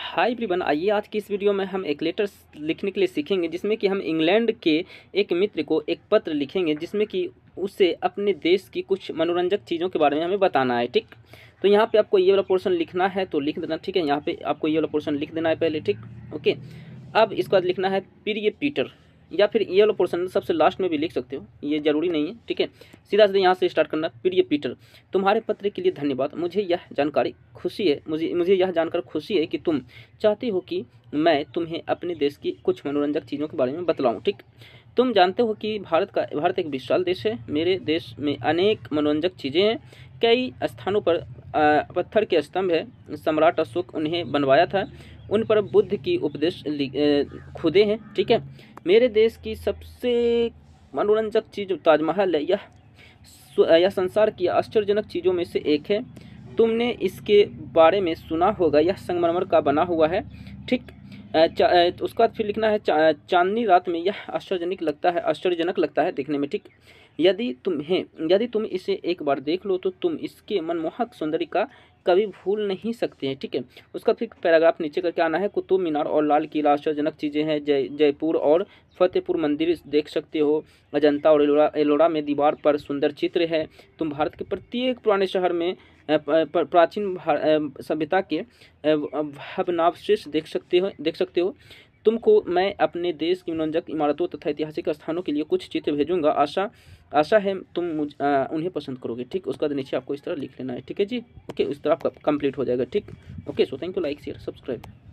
Hi everyone, आइए आज की इस वीडियो में हम एक लेटर लिखने के लिए सीखेंगे, जिसमें कि हम इंग्लैंड के एक मित्र को एक पत्र लिखेंगे, जिसमें कि उसे अपने देश की कुछ मनोरंजक चीज़ों के बारे में हमें बताना है। ठीक, तो यहाँ पे आपको ये वाला पोर्शन लिखना है तो लिख देना। ठीक है, यहाँ पे आपको ये वाला पोर्शन लिख देना है पहले। ठीक, ओके। अब इसके बाद लिखना है प्रिय पीटर, या फिर ये वाला पोर्शन सबसे लास्ट में भी लिख सकते हो, ये जरूरी नहीं है। ठीक है, सीधा सीधा यहाँ से स्टार्ट करना। प्रिय पीटर, तुम्हारे पत्र के लिए धन्यवाद। मुझे यह जानकारी खुशी है मुझे यह जानकर खुशी है कि तुम चाहते हो कि मैं तुम्हें अपने देश की कुछ मनोरंजक चीज़ों के बारे में बतलाऊं। ठीक, तुम जानते हो कि भारत एक विशाल देश है। मेरे देश में अनेक मनोरंजक चीज़ें हैं। कई स्थानों पर पत्थर के स्तंभ है, सम्राट अशोक उन्हें बनवाया था। उन पर बुद्ध की उपदेश खुदे हैं। ठीक है, मेरे देश की सबसे मनोरंजक चीज़ ताजमहल है। यह संसार की आश्चर्यजनक चीज़ों में से एक है। तुमने इसके बारे में सुना होगा, यह संगमरमर का बना हुआ है। ठीक, उसका फिर लिखना है चांदनी रात में यह आश्चर्यजनक लगता है देखने में। ठीक, यदि तुम इसे एक बार देख लो तो तुम इसके मनमोहक सौंदर्य का कभी भूल नहीं सकते हैं। ठीक है, उसका फिर पैराग्राफ नीचे करके आना है। कुतुब मीनार और लाल किला आश्चर्यजनक चीज़ें हैं। जयपुर और फतेहपुर मंदिर देख सकते हो। अजंता और एलोरा में दीवार पर सुंदर चित्र है। तुम भारत के प्रत्येक पुराने शहर में प्राचीन सभ्यता के भवनावशेष देख सकते हो। तुमको मैं अपने देश की मनोरंजक इमारतों तथा ऐतिहासिक स्थानों के लिए कुछ चित्र भेजूंगा। आशा है तुम उन्हें पसंद करोगे। ठीक, उसका नीचे आपको इस तरह लिख लेना है। ठीक है जी, ओके, इस तरह आपका कंप्लीट हो जाएगा। ठीक, okay, so thank you, like share subscribe.